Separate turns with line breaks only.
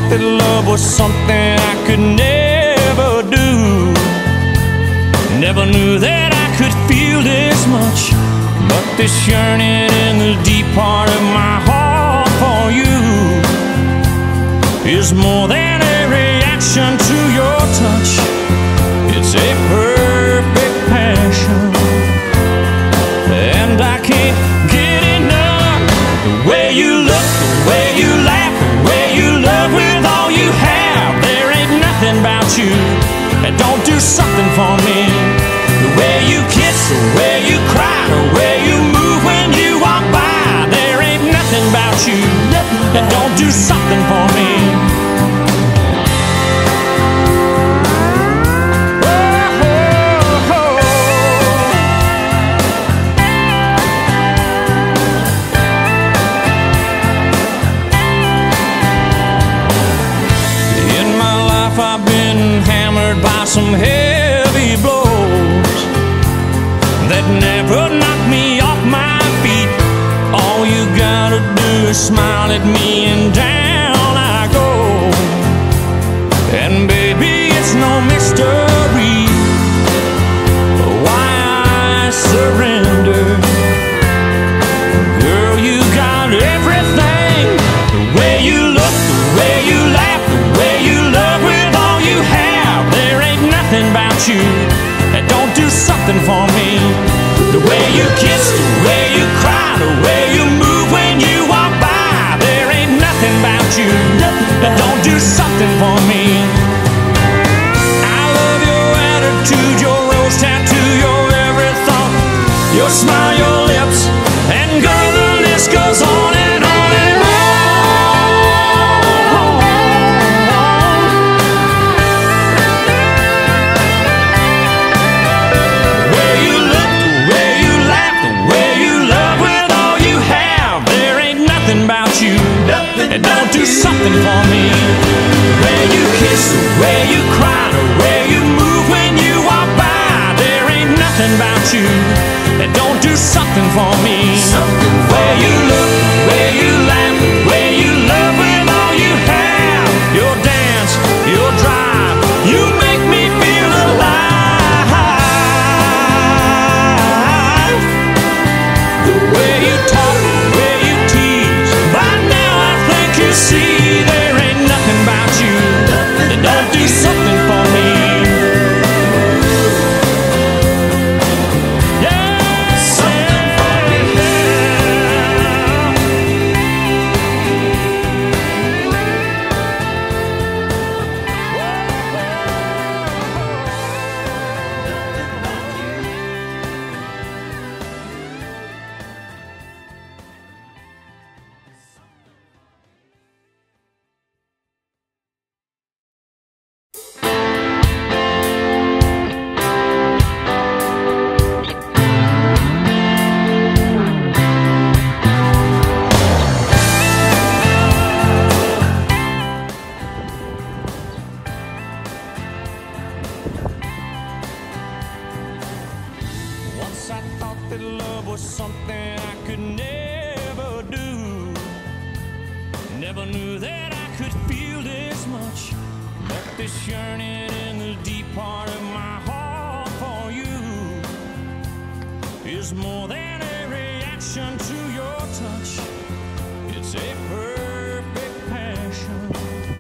that love was something I could never do. Never knew that I could feel this much, but this yearning in the deep part of my heart for you is more than a reaction to your touch. It's a perfect passion, and I can't get enough. The way you look, the way you laugh, the way you love with all you have. There ain't nothing about you that don't do something for me. The way you kiss, the way you cry, the way you move when you walk by. There ain't nothing about you that don't do something for me. I've been hammered by some heavy blows that never knocked me off my feet. All you gotta do is smile at me and down I go. And baby, it's no mystery why I surrender. Girl, you got everything. The way you look, the way you laugh, the way you love with all you have. There ain't nothing about you that don't do something for me. The way you kiss, the way you cry, the way you move when you walk by. There ain't nothing about you that don't do something for me. I love your attitude, your rose tattoo, your every thought, your smile, your lips, and girl, the list goes on and on and on. And don't do something for me. The way you kiss, the way you cry, the way you move when you walk by. There ain't nothing about you that don't do something for me. The way you look, the way you laugh, the way you love with all you have. Your dance, your drive, you make me feel alive. The way you talk, the way you tease, by now I think you see there ain't nothing about you that don't do something for me. Yeah, something for me. Once I thought that love was something I could never do. Never knew that I could feel this much, but this yearning in the deep part of my heart for you is more than a reaction to